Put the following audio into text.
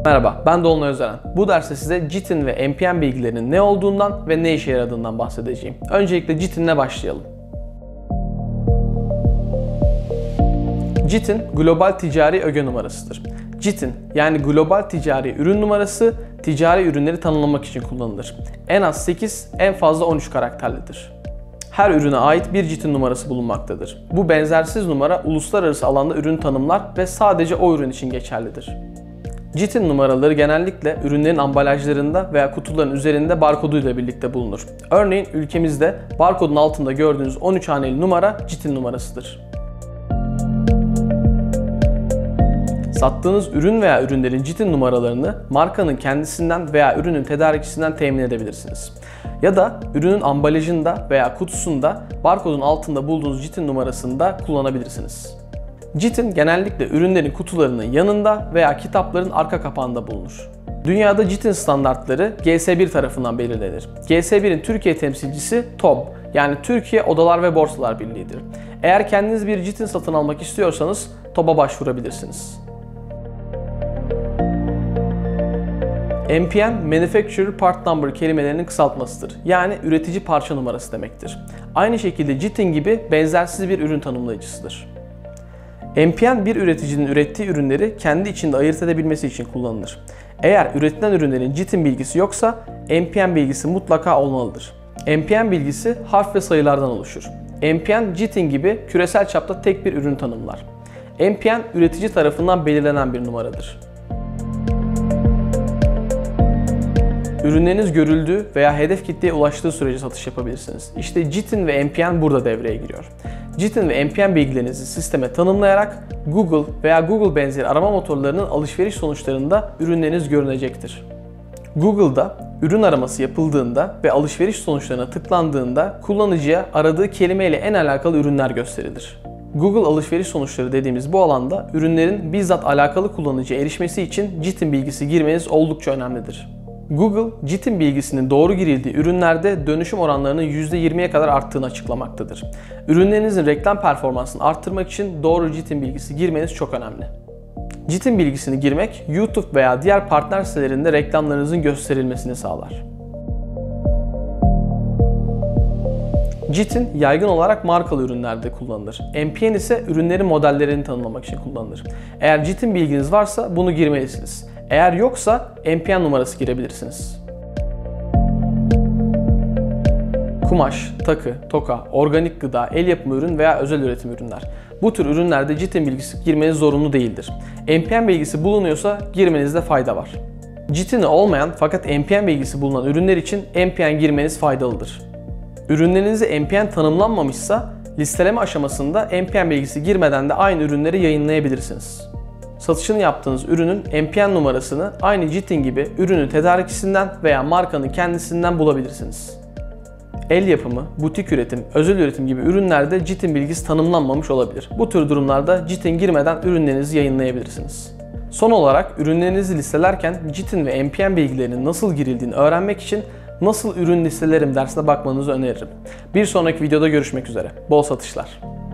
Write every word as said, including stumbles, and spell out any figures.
Merhaba, ben Dolunay Özeren. Bu derste size C I T İ N ve M P N bilgilerinin ne olduğundan ve ne işe yaradığından bahsedeceğim. Öncelikle C I T İ N'le başlayalım. C I T İ N, global ticari öge numarasıdır. C I T İ N, yani global ticari ürün numarası, ticari ürünleri tanımlamak için kullanılır. En az sekiz, en fazla on üç karakterlidir. Her ürüne ait bir C I T İ N numarası bulunmaktadır. Bu benzersiz numara uluslararası alanda ürün tanımlar ve sadece o ürün için geçerlidir. C I T İ N numaraları genellikle ürünlerin ambalajlarında veya kutuların üzerinde barkoduyla birlikte bulunur. Örneğin ülkemizde barkodun altında gördüğünüz on üç haneli numara C I T İ N numarasıdır. Sattığınız ürün veya ürünlerin C I T İ N numaralarını markanın kendisinden veya ürünün tedarikçisinden temin edebilirsiniz. Ya da ürünün ambalajında veya kutusunda barkodun altında bulduğunuz C I T İ N numarasını da kullanabilirsiniz. C I T İ N genellikle ürünlerin kutularının yanında veya kitapların arka kapağında bulunur. Dünyada C I T İ N standartları G S bir tarafından belirlenir. G S bir'in Türkiye temsilcisi T O B, yani Türkiye Odalar ve Borsalar Birliği'dir. Eğer kendiniz bir C I T İ N satın almak istiyorsanız T O B'a başvurabilirsiniz. M P N, Manufacturer Part Number kelimelerinin kısaltmasıdır. Yani üretici parça numarası demektir. Aynı şekilde C I T İ N gibi benzersiz bir ürün tanımlayıcısıdır. M P N bir üreticinin ürettiği ürünleri kendi içinde ayırt edebilmesi için kullanılır. Eğer üretilen ürünlerin C I T İ N bilgisi yoksa M P N bilgisi mutlaka olmalıdır. M P N bilgisi harf ve sayılardan oluşur. M P N, C I T İ N gibi küresel çapta tek bir ürün tanımlar. M P N üretici tarafından belirlenen bir numaradır. Ürünleriniz görüldüğü veya hedef kitleye ulaştığı sürece satış yapabilirsiniz. İşte C I T İ N ve M P N burada devreye giriyor. C I T İ N ve M P N bilgilerinizi sisteme tanımlayarak Google veya Google benzeri arama motorlarının alışveriş sonuçlarında ürünleriniz görünecektir. Google'da ürün araması yapıldığında ve alışveriş sonuçlarına tıklandığında kullanıcıya aradığı kelimeyle en alakalı ürünler gösterilir. Google alışveriş sonuçları dediğimiz bu alanda ürünlerin bizzat alakalı kullanıcıya erişmesi için C I T İ N bilgisi girmeniz oldukça önemlidir. Google, C I T İ N bilgisinin doğru girildiği ürünlerde dönüşüm oranlarının yüzde yirmiye kadar arttığını açıklamaktadır. Ürünlerinizin reklam performansını arttırmak için doğru C I T İ N bilgisi girmeniz çok önemli. C I T İ N bilgisini girmek, YouTube veya diğer partner sitelerinde reklamlarınızın gösterilmesini sağlar. C I T İ N yaygın olarak markalı ürünlerde kullanılır. M P N ise ürünlerin modellerini tanımlamak için kullanılır. Eğer C I T İ N bilginiz varsa bunu girmelisiniz. Eğer yoksa M P N numarası girebilirsiniz. Kumaş, takı, toka, organik gıda, el yapımı ürün veya özel üretim ürünler. Bu tür ürünlerde C I T İ N bilgisi girmeniz zorunlu değildir. M P N bilgisi bulunuyorsa girmenizde fayda var. C I T İ N olmayan fakat M P N bilgisi bulunan ürünler için M P N girmeniz faydalıdır. Ürünlerinize M P N tanımlanmamışsa listeleme aşamasında M P N bilgisi girmeden de aynı ürünleri yayınlayabilirsiniz. Satışını yaptığınız ürünün M P N numarasını aynı C I T İ N gibi ürünün tedarikçisinden veya markanın kendisinden bulabilirsiniz. El yapımı, butik üretim, özel üretim gibi ürünlerde C I T İ N bilgisi tanımlanmamış olabilir. Bu tür durumlarda C I T İ N girmeden ürünlerinizi yayınlayabilirsiniz. Son olarak ürünlerinizi listelerken C I T İ N ve M P N bilgilerinin nasıl girildiğini öğrenmek için Nasıl Ürün Listelerim dersine bakmanızı öneririm. Bir sonraki videoda görüşmek üzere. Bol satışlar.